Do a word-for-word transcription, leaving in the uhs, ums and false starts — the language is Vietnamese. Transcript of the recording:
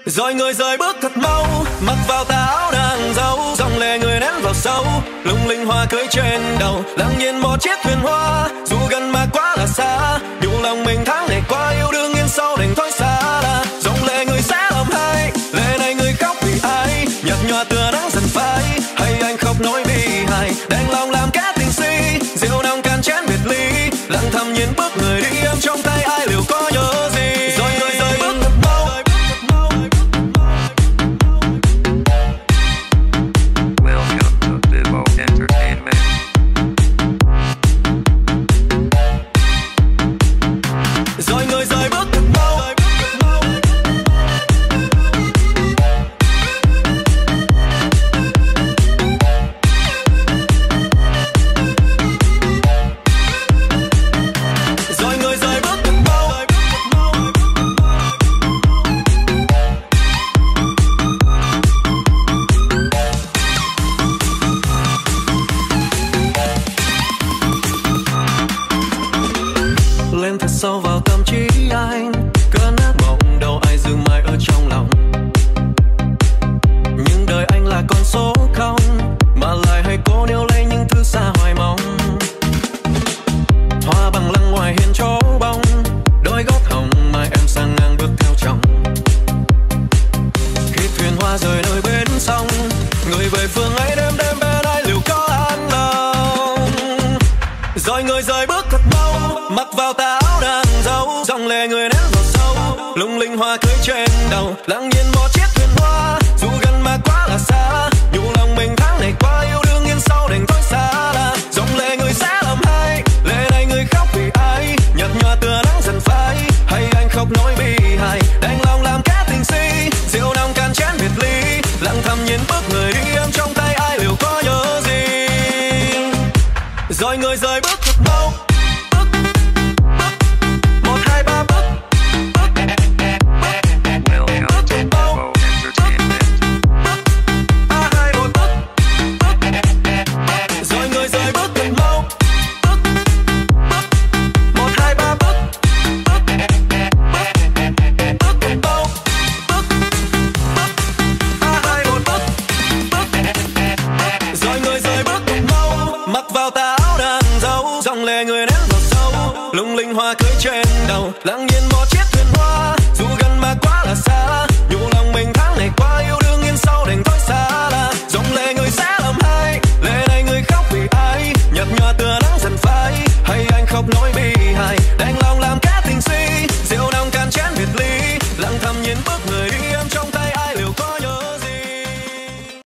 Rồi người rời bước thật mau, mặc vào tà áo nàng dâu, dòng lệ người ném vào sâu, lung linh hoa cưới trên đầu, lặng nhìn một chiếc thuyền hoa. Dù gần mà quá là xa, nhủ lòng mình tháng ngày qua yêu đương yên sau đành thôi xa là. Dòng lệ người sẽ làm hai, lệ này người khóc vì ai, nhạt nhòa tựa nắng dần phai, hay anh khóc nỗi bi hài, đành lòng làm kẻ tình si, rượu nồng can chén biệt ly, lặng thầm nhìn bước người đi em trong tay ai liệu có nhớ gì. Rồi người rời bước thật mau. Rồi người rời bước thật mau. Rồi người rời bước thật mau. Lên thật sâu vào tâm trí anh, cơn ác mộng đâu ai giữ mãi ở trong lòng. Nhưng đời anh là con số không, mà lại hay cố níu lấy những thứ xa hoài mong. Hoa bằng lăng ngoài hiên chỗ bóng, đôi gót hồng mai em sang ngang bước theo chồng. Khi thuyền hoa rời nơi bến sông, người về phương ấy đêm đêm bên ai liệu có an lòng. Rồi người rời bước thật mau, mặc vào tà áo nàng dâu, dòng lệ người ném vào sâu, lung linh hoa cưới trên đầu, lặng nhìn một chiếc thuyền hoa. Dù gần mà quá là xa, nhủ lòng mình tháng ngày qua yêu đương yên sau đành thôi xa là. Dòng lệ người sẽ làm hai, lệ này người khóc vì ai, nhạt nhòa tựa nắng dần phai, hay anh khóc nỗi bi hài, đành lòng làm kẻ tình si, rượu nồng can chén biệt ly, lặng thầm nhìn bước người đi em trong tay ai liệu có nhớ gì. Rồi người rời bước thật